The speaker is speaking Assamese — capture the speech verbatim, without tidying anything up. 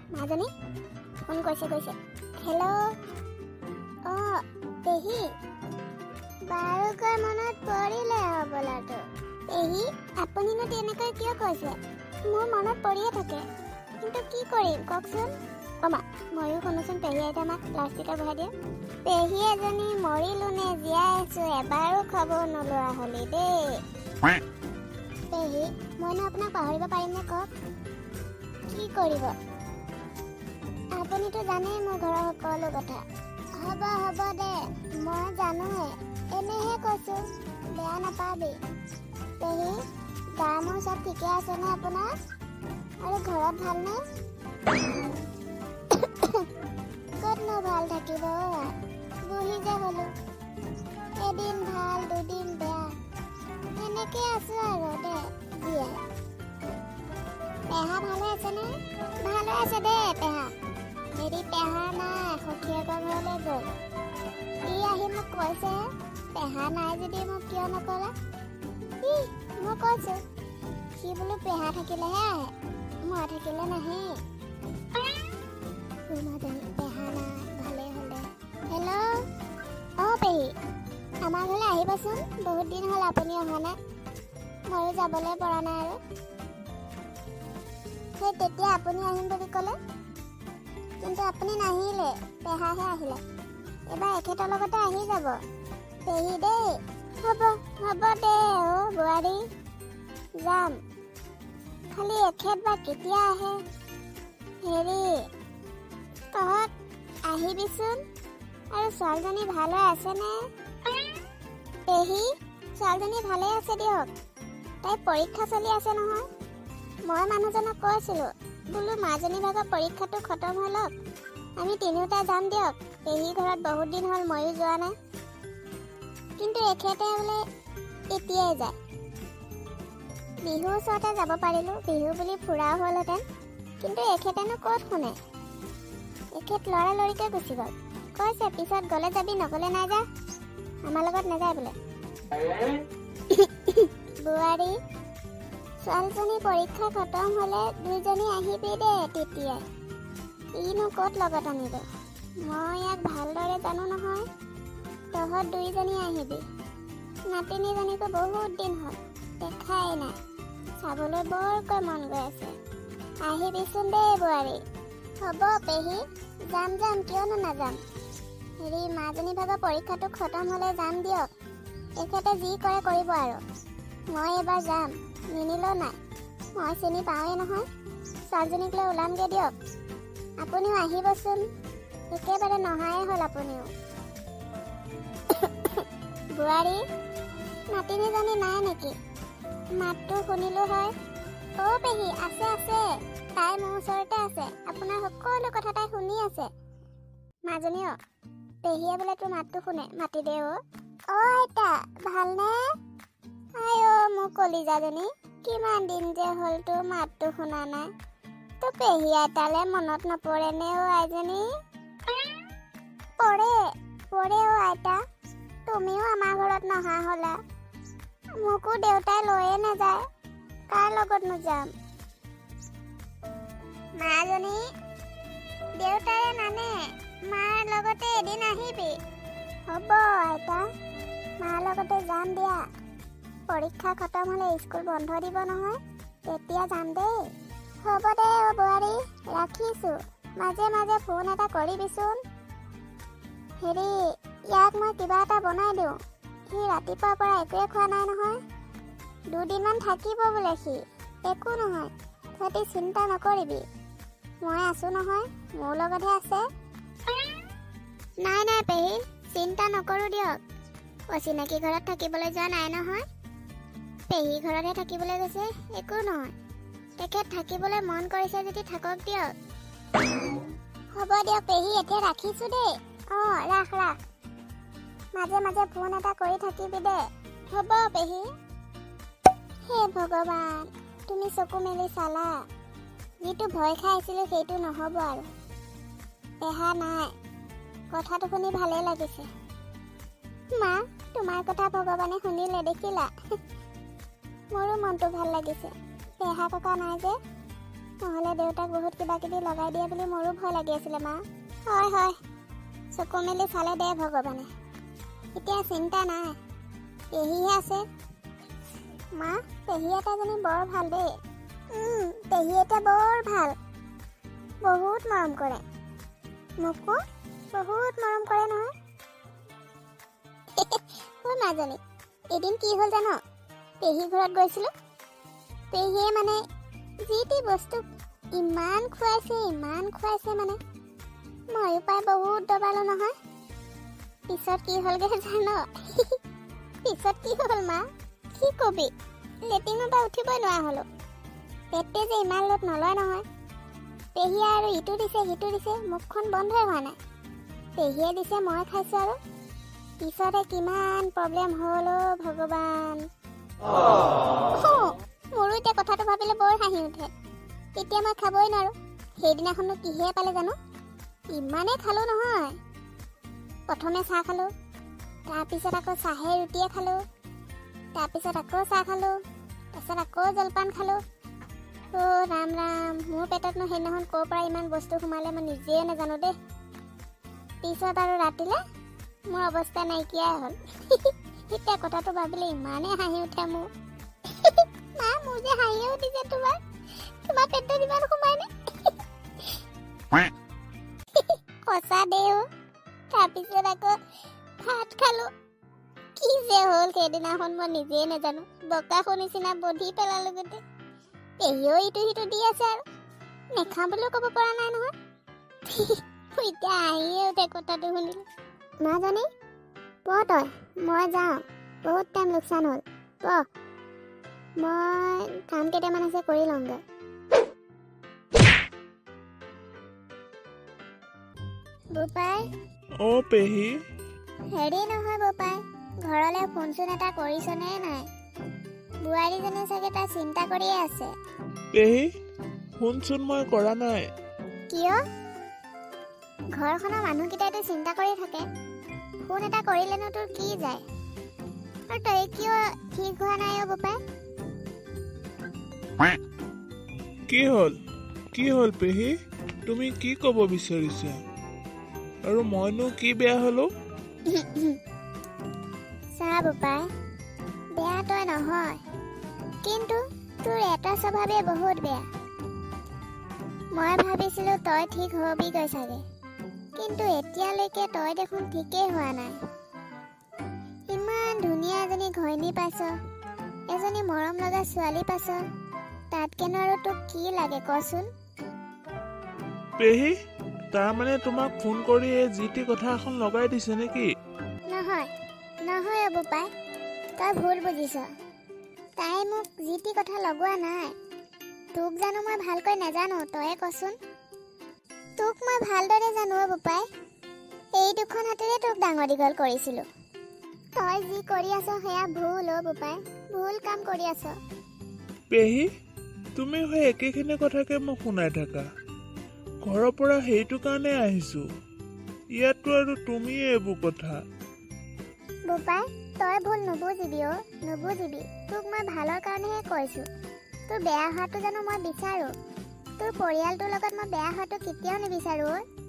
মাজনী ফোন কৰিছে কৈছে হেল্ল' অ পেহী বাৰুকৈ মনত পৰিলে হ'বলাটো পেহী আপুনিনো তেনেকৈ কিয় কৈছে মোৰ মনত পৰিয়ে থাকে কিন্তু কি কৰিম কওকচোন অমা ময়ো শুনোচোন পেহী আইতা আমাক প্লাষ্টিকৰ বহাই দিয়ে পেহী এজনী মৰিলো নে জীয়াই আছো এবাৰো খবৰ নোলোৱা হলি দেই পেহী মইনো আপোনাক পাহৰিব পাৰিম নে কওক কি কৰিব আপুনিতো জানেই মোৰ ঘৰৰ সকলো কথা হ'ব হ'ব দে মই জানোৱে এনেহে কৈছো বেয়া নাপাবি পেহী গা মোৰ চব ঠিকে আছেনে আপোনাৰ আৰু ঘৰত ভালনে ক'তনো ভাল থাকিব বহি যে হলো এদিন ভাল দুদিন বেয়া এনেকে আছো আৰু দে জীয়াই পেহা ভালে আছেনে ভালে আছে দে পেহা হেৰি পেহা নাই সখীয়েকৰ ঘৰলৈ গ'ল ই আহি মোক কৈছে পেহা নাই যদি মোক কিয় নকলা ই মই কৈছো সি বোলো পেহা থাকিলেহে আহে মই থাকিলে নাহে পেহা নাই ভালে হলে হেল্ল' অ পেহী আমাৰ ঘৰলৈ আহিবচোন বহুত দিন হ'ল আপুনি অহা নাই ময়ো যাবলৈ পৰা নাই আৰু সেই তেতিয়া আপুনি আহিম বুলি ক'লে কিন্তু আপুনি নাহিলে পেহাহে আহিলে এবাৰ এখেতৰ লগতে আহি যাব পেহী দেই হ'ব হ'ব দে অ বোৱাৰী যাম খালি এখেত বা কেতিয়া আহে হেৰি তহঁত আহিবিচোন আৰু ছোৱালীজনী ভালে আছেনে পেহী ছোৱালীজনী ভালে আছে দিয়ক তাই পৰীক্ষা চলি আছে নহয় মই মানুহজনক কৈছিলো বোলো মাজনী ভাগৰ পৰীক্ষাটো খতম হৈ লওক আমি তিনিওটা যাম দিয়ক পেহী ঘৰত বহুত দিন হ'ল ময়ো যোৱা নাই কিন্তু এখেতে বোলে এতিয়াই যায় বিহুৰ ওচৰতে যাব পাৰিলো বিহু বুলি ফুৰাও হ'লহেঁতেন কিন্তু এখেতেনো ক'ত শুনে এখেত লৰালৰিকে গুচি গ'ল কৈছে পিছত গ'লে যাবি নগ'লে নাই যা আমাৰ লগত নাযায় বোলে বোৱাৰী ছোৱালীজনী পৰীক্ষা খতম হ'লে দুইজনী আহিবি দে তেতিয়াই ইনো ক'ত লগত আনিব মই ইয়াক ভালদৰে জানো নহয় তহঁত দুইজনী আহিবি নাতিনীজনীকো বহুত দিন হ'ল দেখাই নাই চাবলৈ বৰকৈ মন গৈ আছে আহিবিচোন দেই বোৱাৰী হ'ব পেহী যাম যাম কিয়নো নাযাম হেৰি মাজনী ভাগৰ পৰীক্ষাটো খতম হ'লে যাম দিয়ক এখেতে যি কৰে কৰিব আৰু মই এবাৰ যাম নিনিলেও নাই মই চিনি পাওঁৱেই নহয় ছোৱালীজনীক লৈ ওলামগৈ দিয়ক আপুনিও আহিবচোন একেবাৰে নহায়ে হ'ল আপুনিও বোৱাৰী নাতিনীজনী নাই নেকি মাতটো শুনিলো হয় অ পেহী আছে আছে তাই মোৰ ওচৰতে আছে আপোনাৰ সকলো কথা তাই শুনি আছে মাজনী অ পেহীয়ে বোলে তোৰ মাতটো শুনে মাতি দে অ অ আইতা ভালনে আই অ মোৰ কলিজাজনী কিমান দিন যে হ'ল তোৰ মাতটো শুনা নাই তোৰ পেহী আইতালে মনত নপৰেনে অ আইজনী পৰে পৰে অ আইতা তুমিও আমাৰ ঘৰত নহা হ'লা মোকো দেউতাই লৈয়ে নাযায় কাৰ লগতনো যাম মাজনী দেউতাৰে নানে মাৰ লগতে এদিন আহিবি হ'ব আইতা মাৰ লগতে যাম দিয়া পৰীক্ষা খতম হ'লে স্কুল বন্ধ দিব নহয় তেতিয়া যাম দেই হ'ব দে অ বোৱাৰী ৰাখিছোঁ মাজে মাজে ফোন এটা কৰিবিচোন হেৰি ইয়াক মই কিবা এটা বনাই দিওঁ সি ৰাতিপুৱাৰ পৰা একোৱে খোৱা নাই নহয় দুদিনমান থাকিব বোলে সি একো নহয় তহঁতি চিন্তা নকৰিবি মই আছোঁ নহয় মোৰ লগতহে আছে নাই নাই পেহী চিন্তা নকৰোঁ দিয়ক অচিনাকি ঘৰত থাকিবলৈ যোৱা নাই নহয় পেহী ঘৰতহে থাকিবলৈ গৈছে একো নহয় তেখেত থাকিবলৈ মন কৰিছে যদি থাকক দিয়ক হ'ব দিয়ক পেহী এতিয়া ৰাখিছোঁ দেই অঁ ৰাখ ৰাখ মাজে মাজে ফোন এটা কৰি থাকিবি দে হ'ব পেহী হে ভগৱান তুমি চকু মেলি চালা যিটো ভয় খাই আছিলোঁ সেইটো নহ'ব আৰু পেহা নাই কথাটো শুনি ভালেই লাগিছে মা তোমাৰ কথা ভগৱানে শুনিলে দেখিলা মোৰো মনটো ভাল লাগিছে পেহা ককা নাই যে নহ'লে দেউতাক বহুত কিবা কিবি লগাই দিয়ে বুলি মোৰো ভয় লাগি আছিলে মা। হয় হয়, চকু মেলি চালে দে ভগৱানে। এতিয়া চিন্তা নাই, পেহীহে আছে। মা, পেহী এটাজনী বৰ ভাল দেই। পেহী এটা বৰ ভাল, বহুত মৰম কৰে। মোকো বহুত মৰম কৰে নহয়। অ' মাজনী, এদিন কি হ'ল জান? পেহী ঘৰত গৈছিলোঁ। পেহীয়ে মানে যি টি বস্তু ইমান খুৱাইছে ইমান খুৱাইছে মানে ময়ো পাই বহুত দবালো নহয়। পিছত কি হ'লগে জান? পিছত কি হ'ল মা, কি কবি, লেট্ৰিনৰ পৰা উঠিবই নোৱাৰা হ'লো। পেটে যে ইমান লোট নলয় নহয়। পেহীয়ে আৰু ইটো দিছে সিটো দিছে, মুখখন বন্ধই হোৱা নাই। পেহীয়ে দিছে মই খাইছোঁ আৰু পিছতে কিমান প্ৰব্লেম হ'ল অ' ভগৱান। মোৰো এতিয়া কথাটো ভাবিলে বৰ হাঁহি উঠে। এতিয়া মই খাবই নোৱাৰো। সেইদিনাখনো কিহে পালে জানো, ইমানেই খালো নহয়। প্ৰথমে চাহ খালো, তাৰপিছত আকৌ চাহে ৰুটিয়ে খালো, তাৰপিছত আকৌ চাহ খালো, তাৰপিছত আকৌ জলপান খালো। অ' ৰাম ৰাম, মোৰ পেটতনো সেইদিনাখন ক'ৰ পৰা ইমান বস্তু সোমালে মই নিজেই নাজানো দেই। পিছত আৰু ৰাতিলে মোৰ অৱস্থা নাইকিয়াই হ'ল। এতিয়া কথাটো ভাবিলে ইমানেই হাঁহি উঠে মোৰ। মা, মোৰ যে হাঁহিয়ে উঠিছে তোমাৰ। তোমাৰ পেটত ইমান সোমাইনে? সঁচা দেই অ'। তাৰপিছত আকৌ ভাত খালো। কি যে হ'ল সেইদিনাখন মই নিজেই নাজানো। বকাসুৰ নিচিনা বধি পেলালো গোটেই। পেহীও ইটো সিটো দি আছে আৰু নেখাওঁ বুলিও ক'ব পৰা নাই নহয়। এতিয়া আহিয়ে উঠে কথাটো শুনিলে। মাজনী, প তই, মই যাওঁ। বহুত টাইম লোকচান হ'ল। প, মই কাম কেইটামান আছে কৰি লওঁগৈ। বোপাই। অ' পেহী। হেৰি নহয় বোপাই, ঘৰলৈ ফোন চোন এটা কৰিছনে নাই? বোৱাৰীজনী চাগে তাই চিন্তা কৰিয়ে আছে। পেহী, ফোন চোন মই কৰা নাই। কিয়? ঘৰখনৰ মানুহকেইটাইতো চিন্তা কৰি থাকে। ফোন এটা কৰিলেনো তোৰ কি যায়? আৰু তই কিয় ঠিক হোৱা নাই অ' বোপাই? কি হ'ল কি হ'ল পেহী, তুমি কি ক'ব বিচাৰিছা? আৰু মইনো কি বেয়া হ'লো? চা বোপাই, বেয়া তই নহয়, কিন্তু তোৰ এটা স্বভাৱে বহুত বেয়া। মই ভাবিছিলো তই ঠিক হবি গৈ চাগে, কিন্তু এতিয়ালৈকে তই দেখোন ঠিকেই হোৱা নাই। ইমান ধুনীয়া এজনী ঘৈণী পাইছ, এজনী মৰম লগা ছোৱালী পাইছ, তাতকেনো আৰু তোক কি লাগে কচোন? পেহী, তাৰমানে তোমাক ফোন কৰি এই যি টি কথা এখন লগাই দিছে নেকি? নহয় নহয় অ' বোপাই, তই ভুল বুজিছ। তাই মোক যি টি কথা লগোৱা নাই। তোক জানো মই ভালকৈ নাজানো, তয়ে কচোন? তোক মই ভালদৰে জানো অ' বোপাই। এই দুখন হাতেৰে তোক ডাঙৰ দীঘল কৰিছিলো। তই যি কৰি আছ সেয়া ভুল অ' বোপাই, ভুল কাম কৰি আছ। পেহী, তুমি সেই একেখিনি কথাকে মোক শুনাই থাকা। ঘৰৰ পৰা সেইটো কাৰণে আহিছো, ইয়াতো আৰু তুমি এইবোৰ কথা। বোপাই, তই ভুল নুবুজিবি অ', নুবুজিবি। তোক মই ভালৰ কাৰণেহে কৈছো। তোৰ বেয়া হোৱাটো জানো মই বিচাৰো? তোৰ পৰিয়ালটোৰ লগত মই বেয়া হোৱাটো কেতিয়াও নিবিচাৰো অ'।